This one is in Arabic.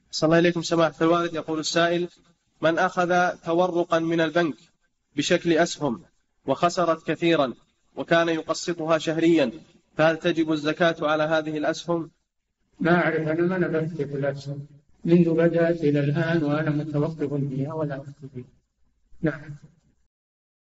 صلى الله عليكم سماحة الوالد. يقول السائل: من أخذ تورقا من البنك بشكل أسهم وخسرت كثيرا وكان يقسطها شهريا، فهل تجب الزكاة على هذه الأسهم؟ ما أعرف، أنا ما نبهت في الأسهم منذ بدأت إلى الآن وأنا متوقف فيها ولا أفتي فيها. نعم.